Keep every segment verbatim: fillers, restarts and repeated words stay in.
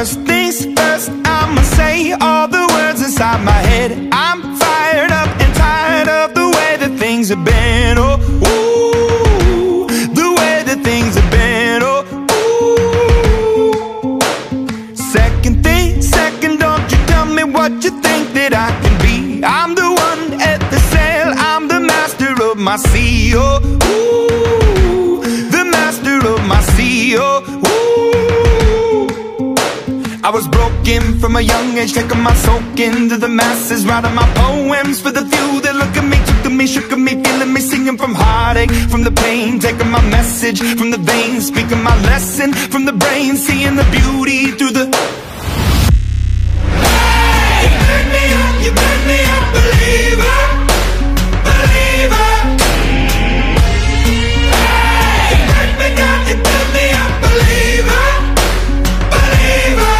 First things first, I'ma say all the words inside my head. I'm fired up and tired of the way that things have been. Oh, ooh, the way that things have been. Oh, ooh. Second thing, second, don't you tell me what you think that I can be. I'm the one at the sail, I'm the master of my sea. Oh, ooh, the master of my sea. Oh, ooh. I was broken from a young age, taking my soak into the masses, writing my poems for the few that look at me, took to me, shook at me, feeling me, singing from heartache, from the pain, taking my message from the veins, speaking my lesson from the brain, seeing the beauty through the... Hey, you burn me up, you burn me up, believer, believer. Hey, you burn me down, you burn me up, believer, believer.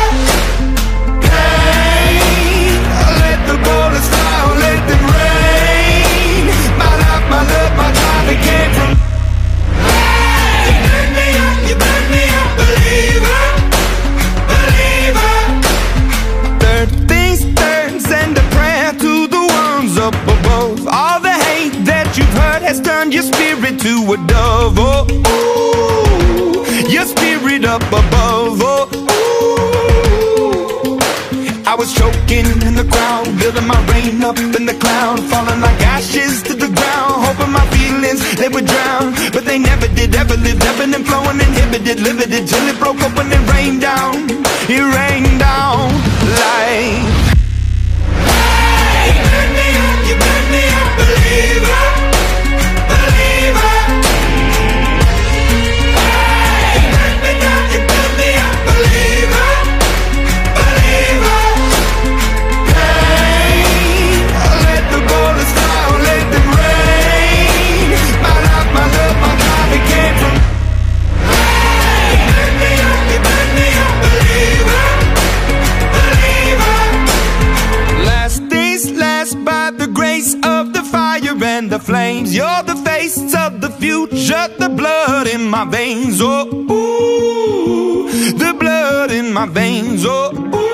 Came from. Hey, you burn me up, you burn me up, believer, believer. Third things third, send a prayer to the ones up above. All the hate that you've heard has turned your spirit to a dove. Oh, ooh, your spirit up above. Oh, ooh. I was choking in the crowd, building my rain up in the cloud, falling like ashes to the ground, hoping my feelings they would drown, but they never did, ever lived, ebbing and flowing, inhibited, limited, till it broke open and rained down. It rained down like. Hey, you burn me up, you burn me up, believer, believer. Hey, you burn me down, you burn me up, believer, believer. Hey, let the bullets fly, let them rain. My life, my love, my life, it came from. Hey, you burn me up, you burn me up, believer, believer. Last things last, by the grace of the fire and the flames. You're the face of the future, the blood in my veins. Oh, ooh, the blood in my veins. Oh,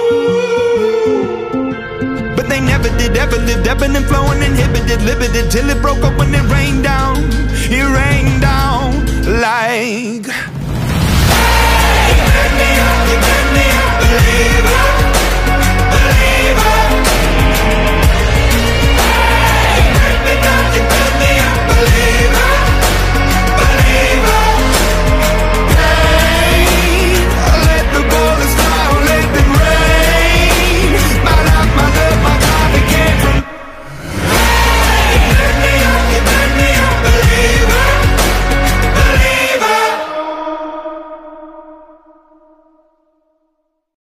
ooh. But they never did, ever lived, ebbing and flowing, inhibited, limited, till it broke up when it rained down. It rained down like. Hey, you burn me up, you burn me up, believer.